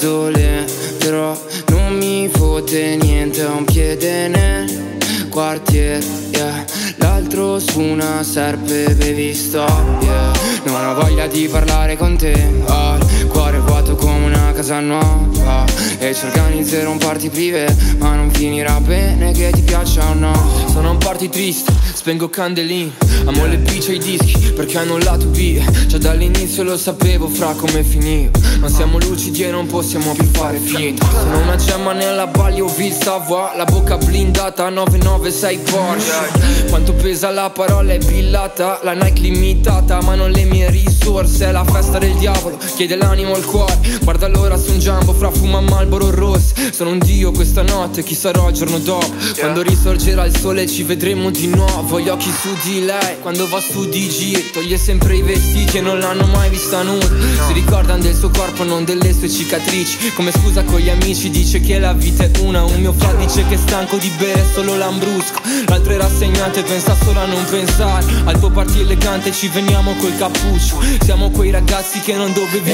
isole, però non mi fotte niente, ho un piede nel quartiere, yeah. L'altro su una serpe, baby stop, yeah. Non ho voglia di parlare con te, il cuore vuoto come una casa nuova, e ci organizzerò un party privé, ma non finirà bene che ti piaccia o no. Sono un party triste, spengo candeline, amo le bici e i dischi perché hanno un lato B. Già dall'inizio lo sapevo fra come finiva, ma siamo lucidi e non possiamo più fare finta. Sono una gemma nella balia, ho vista voir, la bocca blindata 996 Porsche. Quanto pesa la parola è billata, la Nike limitata ma non le mie risorse. È la festa del diavolo, chiede l'animo al cuore, guarda l'ora su un Jumbo fra fuma Marlboro rosse. Sono un dio questa notte, chi sarò il giorno dopo, quando risorgerà il sole ci vedremo di nuovo. Gli occhi su di lei, quando va su di giro, toglie sempre i vestiti e non l'hanno mai vista nuda. Si ricordano del suo corpo, non delle sue cicatrici. Come scusa con gli amici dice che la vita è una. Un mio fra dice che è stanco di bere solo lambrusco, l'altro è rassegnato e pensa solo a non pensare. Al tuo party elegante ci veniamo col cappuccio, siamo quei ragazzi che non dovevi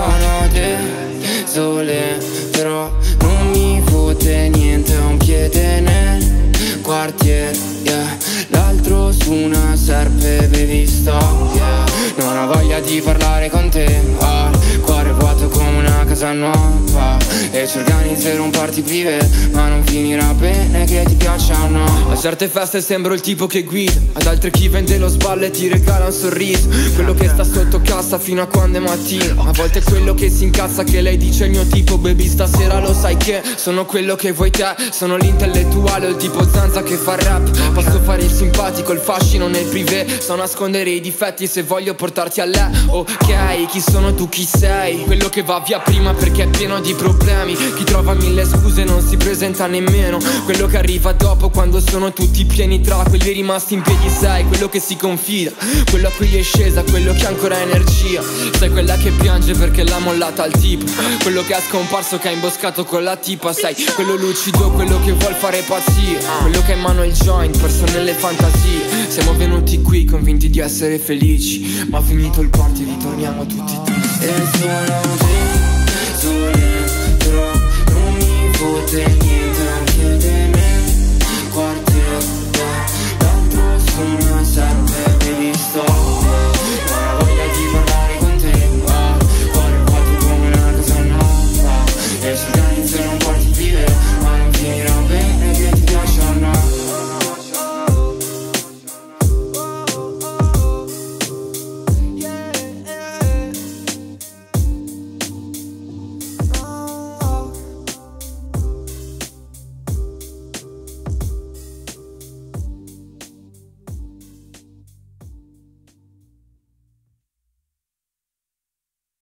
evitare. Sole, però non mi fotte niente, ho un piede nel quartiere, yeah. L'altro su una serpe, baby stop, yeah. Non ho voglia di parlare con te, cuore vuoto come una casa nuova, e ci organizzerò un party privé, ma non finirà bene che ti piaccia o no. A certe feste sembro il tipo che guida, ad altre chi vende lo sballo e ti regala un sorriso, quello che sta sotto cassa fino a quando è mattino. A volte è quello che si incazza che lei dice il mio tipo, baby stasera lo sai che sono quello che vuoi te. Sono l'intellettuale o il tipo zanza che fa rap, posso fare il simpatico, il fascino nel privé, so nascondere i difetti se voglio portarti a lei. Ok, chi sono tu, chi sei? Quello che va via prima perché è pieno di problemi, chi trova mille scuse non si presenta nemmeno, quello che arriva dopo quando sono tutti pieni. Tra quelli rimasti in piedi sei quello che si confida, quello a cui è scesa, quello che ha ancora energia. Sei quella che piange perché l'ha mollata al tipo, quello che è scomparso che ha imboscato con la tipa. Sei quello lucido, quello che vuol fare pazzia, quello che ha in mano il joint, perso nelle fantasie. Siamo venuti qui convinti di essere felici, ma finito il party ritorniamo tutti tristi. E sono te, sole, però non mi fotte niente,